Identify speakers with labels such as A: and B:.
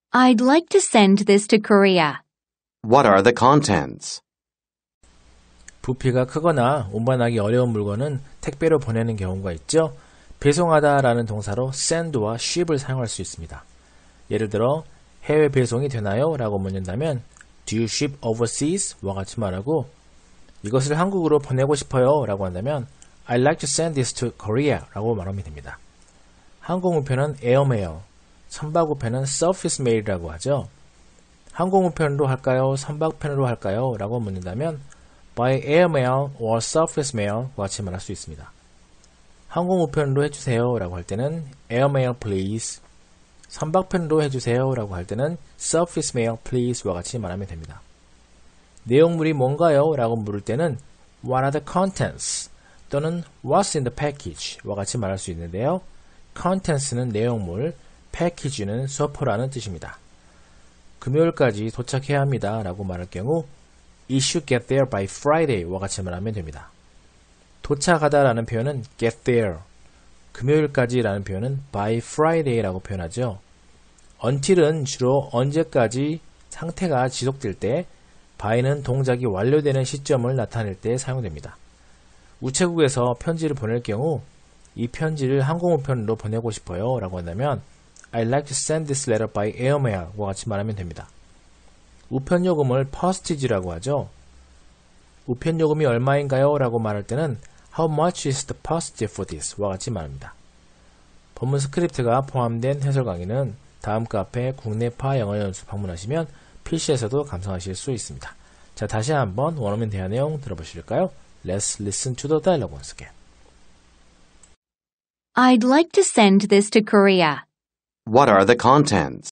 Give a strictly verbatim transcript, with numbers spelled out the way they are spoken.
A: I'd like to send this to Korea.
B: What are the contents?
C: 부피가 크거나 운반하기 어려운 물건은 택배로 보내는 경우가 있죠. 배송하다 라는 동사로 send와 ship을 사용할 수 있습니다. 예를 들어 해외 배송이 되나요? 라고 묻는다면 Do you ship overseas? 와 같이 말하고 이것을 한국으로 보내고 싶어요 라고 한다면 I'd like to send this to Korea 라고 말하면 됩니다. 항공우편은 airmail, 선박우편은 surface mail이라고 하죠. 항공우편으로 할까요? 선박편으로 할까요? 라고 묻는다면 by airmail or surface mail과 같이 말할 수 있습니다. 항공우편으로 해주세요 라고 할 때는 airmail please, 선박편으로 해주세요 라고 할 때는 surface mail please와 같이 말하면 됩니다. 내용물이 뭔가요? 라고 물을 때는 what are the contents 또는 what's in the package 와 같이 말할 수 있는데요. contents는 내용물, package는 소포라는 뜻입니다. 금요일까지 도착해야 합니다 라고 말할 경우 It should get there by Friday 와 같이 말하면 됩니다. 도착하다 라는 표현은 get there, 금요일까지 라는 표현은 by Friday 라고 표현하죠. until은 주로 언제까지 상태가 지속될 때, by는 동작이 완료되는 시점을 나타낼 때 사용됩니다. 우체국에서 편지를 보낼 경우 이 편지를 항공우편으로 보내고 싶어요 라고 한다면 I'd like to send this letter by airmail 와 같이 말하면 됩니다. 우편요금을 postage라고 하죠. 우편요금이 얼마인가요? 라고 말할 때는 How much is the postage for this? 와 같이 말합니다. 본문 스크립트가 포함된 해설 강의는 다음 카페 국내파 영어 연수 방문하시면 피씨에서도 감상하실 수 있습니다. 자, 다시 한번 원어민 대화 내용 들어보실까요? Let's listen to the dialogue once again.
A: I'd like to send this to Korea.
B: What are the contents?